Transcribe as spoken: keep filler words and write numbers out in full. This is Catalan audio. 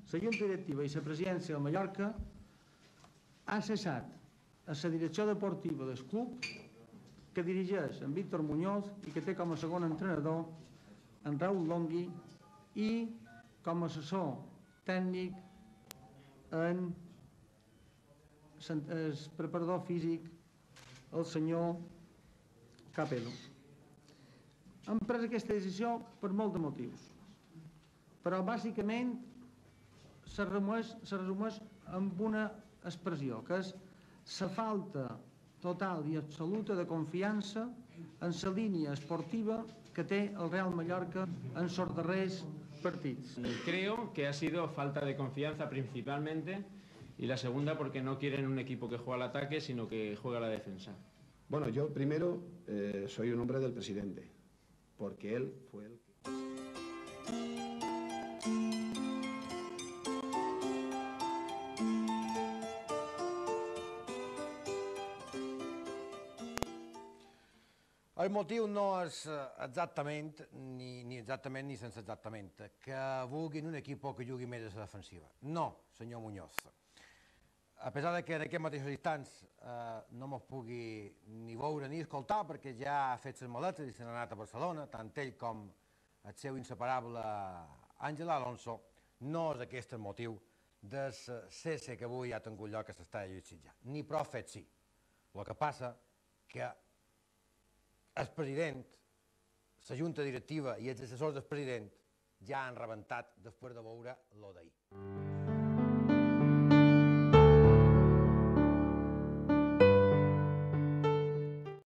la Junta Directiva i la presidència de Mallorca ha cessat a la direcció deportiva del club que dirigeix en Víctor Muñoz i que té com a segon entrenador en Raúl Longhi i com a assessor tècnic en el preparador físic el senyor Capello. Hem pres aquesta decisió per molts de motius, però bàsicament se resumeix amb una expressió, que és la falta total i absoluta de confiança en la línia esportiva que té el Real Mallorca en els darrers partits. Creo que ha sido falta de confianza principalmente, y la segunda porque no quieren un equipo que juega al ataque, sino que juega a la defensa. Bueno, yo primero eh, soy un hombre del presidente, porque él fue el que... El motiu no és exactament, ni, ni exactament ni sense exactament, que vulguin un equip que jugui més a la defensiva. No, senyor Muñoz. A pesar de que en aquests mateixos instants eh, no mos pugui ni veure ni escoltar perquè ja ha fet les maletes i se n'ha anat a Barcelona, tant ell com el seu inseparable Àngel Alonso, no és aquest el motiu del cese que avui ha tingut lloc a l'estadi de Sitges. Ni prou fet sí. El que passa que el president, la junta directiva i els assessors del president ja han rebentat després de veure lo d'ahir.